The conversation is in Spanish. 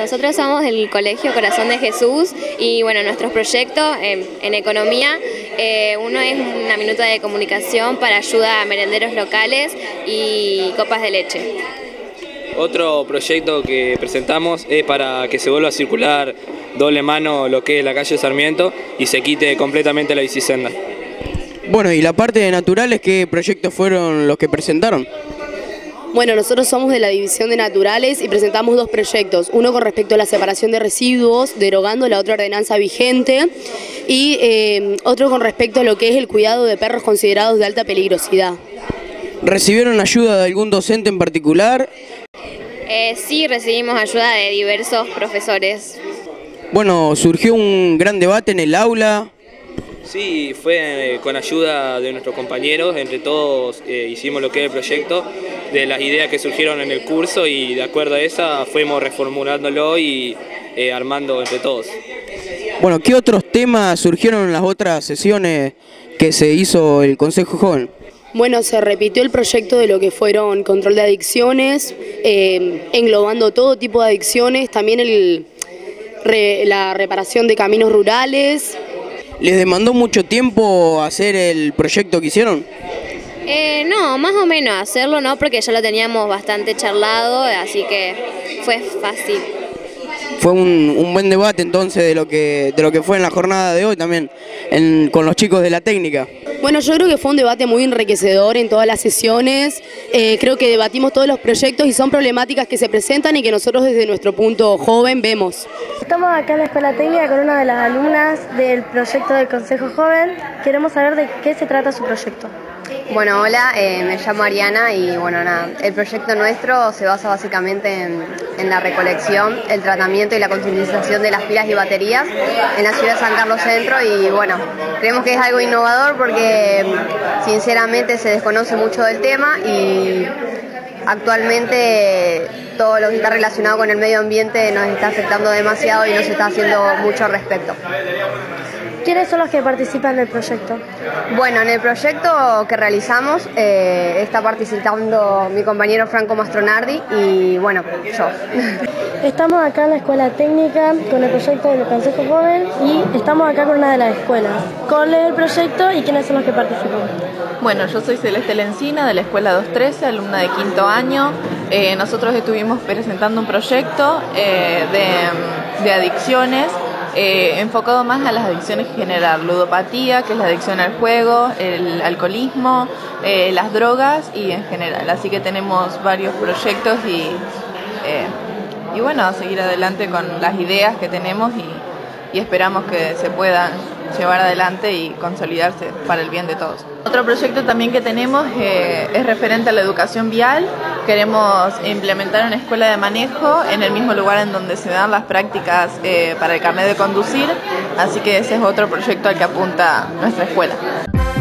Nosotros somos del Colegio Corazón de Jesús y bueno, nuestros proyectos en economía, uno es una minuta de comunicación para ayuda a merenderos locales y copas de leche. Otro proyecto que presentamos es para que se vuelva a circular doble mano lo que es la calle Sarmiento y se quite completamente la bicisenda. Bueno, y la parte de naturales, ¿qué proyectos fueron los que presentaron? Bueno, nosotros somos de la División de Naturales y presentamos dos proyectos. Uno con respecto a la separación de residuos, derogando la otra ordenanza vigente, y otro con respecto a lo que es el cuidado de perros considerados de alta peligrosidad. ¿Recibieron ayuda de algún docente en particular? Sí, recibimos ayuda de diversos profesores. Bueno, surgió un gran debate en el aula. Sí, fue con ayuda de nuestros compañeros, entre todos hicimos lo que es el proyecto, de las ideas que surgieron en el curso y de acuerdo a esa fuimos reformulándolo y armando entre todos. Bueno, ¿qué otros temas surgieron en las otras sesiones que se hizo el Consejo Joven? Bueno, se repitió el proyecto de lo que fueron control de adicciones, englobando todo tipo de adicciones, también la reparación de caminos rurales. ¿Les demandó mucho tiempo hacer el proyecto que hicieron? No, más o menos hacerlo, ¿no? Porque ya lo teníamos bastante charlado, así que fue fácil. Fue un buen debate entonces de lo que fue en la jornada de hoy también con los chicos de la técnica. Bueno, yo creo que fue un debate muy enriquecedor en todas las sesiones. Creo que debatimos todos los proyectos y son problemáticas que se presentan y que nosotros desde nuestro punto joven vemos. Estamos acá en la Escuela Técnica con una de las alumnas del proyecto del Consejo Joven. Queremos saber de qué se trata su proyecto. Bueno, hola, me llamo Ariana y bueno, nada, el proyecto nuestro se basa básicamente en la recolección, el tratamiento y la concientización de las pilas y baterías en la ciudad de San Carlos Centro y bueno, creemos que es algo innovador porque sinceramente se desconoce mucho del tema y actualmente todo lo que está relacionado con el medio ambiente nos está afectando demasiado y no se está haciendo mucho al respecto. ¿Quiénes son los que participan del proyecto? Bueno, en el proyecto que realizamos está participando mi compañero Franco Mastronardi y bueno, yo. Estamos acá en la Escuela Técnica con el proyecto del Consejo Joven y estamos acá con una de las escuelas. ¿Cuál es el proyecto y quiénes son los que participan? Bueno, yo soy Celeste Lencina de la Escuela 213, alumna de quinto año. Nosotros estuvimos presentando un proyecto de adicciones, enfocado más a las adicciones en general, ludopatía, que es la adicción al juego, el alcoholismo, las drogas y en general. Así que tenemos varios proyectos y bueno, a seguir adelante con las ideas que tenemos y esperamos que se puedan llevar adelante y consolidarse para el bien de todos. Otro proyecto también que tenemos es referente a la educación vial. Queremos implementar una escuela de manejo en el mismo lugar en donde se dan las prácticas para el carnet de conducir, así que ese es otro proyecto al que apunta nuestra escuela.